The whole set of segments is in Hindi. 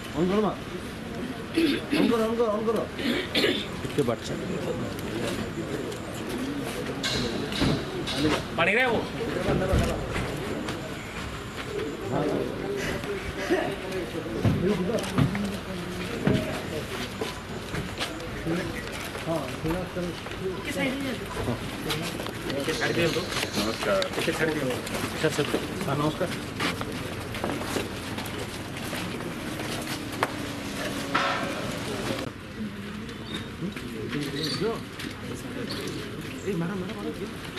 पानी रे वो नमस्कार नमस्कार मारा मारा मारा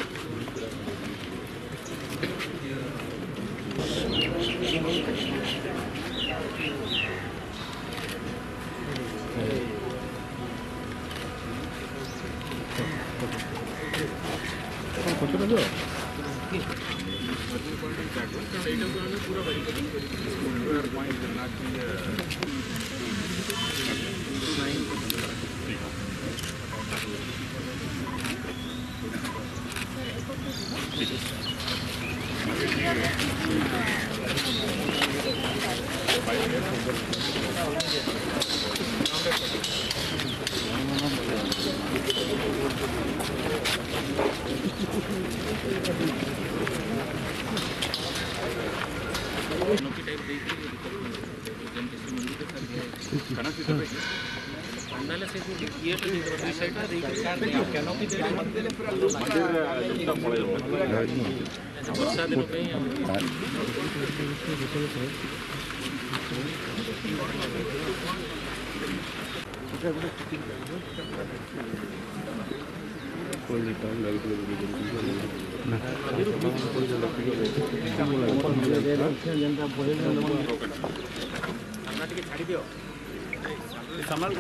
छाड़ी दियो सामान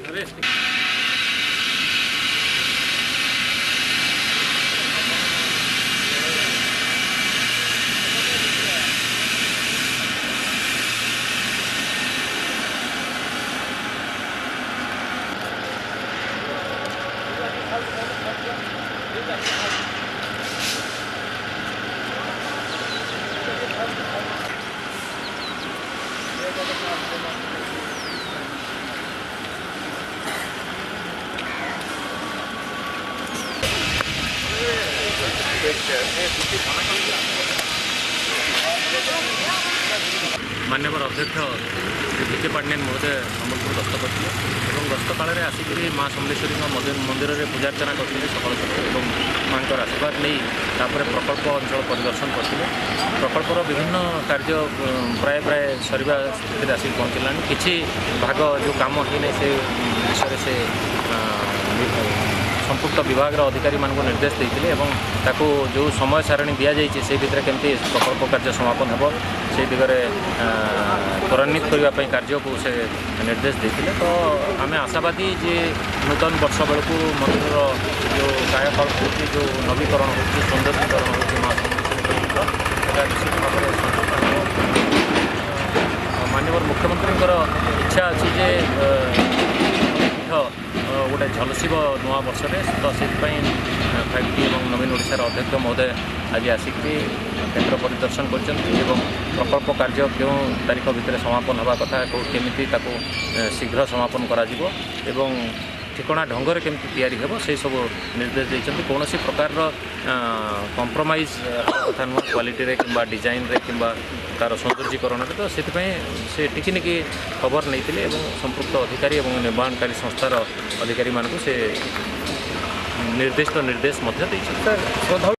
माननीय अध्यक्ष श्री विके पाटनायक महोदय सम्बलपुर गस्त करते गस्त काल में आसिक माँ समलेश्वरी मंदिर में पूजार्चना करते सकाल सकाल माँ आशीर्वाद नहीं प्रकल्प अंचल परिदर्शन करते प्रकल्पर विभिन्न कार्य प्राय प्राय सरिबा स्थिति आसिक पहुँचला किसी भाग जो कम होना से विषय से संपुक्त विभाग अधिकारी मान निर्देश देते जो समय सारणी दि जाइए से भितर केमती प्रकल्प कार्य समापन हो से दिगरे त्वरान्वित करने कार्य को से निर्देश देते तो आम आशावादी जे नूतन वर्ष बेलू मंदिर जो कायाकल्प हो जो नवीकरण हो सौंदर्यीकरण हो निश्चित भाव माननीय मुख्यमंत्री इच्छा अच्छी जे गोटे झलसिब नुआ वर्ष में तो से 5T और नवीन ओडिशार अध्यक्ष महोदय आज आसिक केन्द्र परिदर्शन कर प्रकल्प कार्य क्यों तारीख भितर समापन होगा कथा केमी शीघ्र समापन करा ठिकणा ढंग केमती तैयारी हो से सब निर्देश देते कौन प्रकार कंप्रोमाइज कथा नुह क्वालिटी रे कि डिजाइन रे कि तार सौंदर्यीकरण तो से टिकिनिकी खबर नहीं संपुक्त अधिकारी और निर्माणकारी संस्थार अधिकारी मानक से निर्दिष्ट निर्देश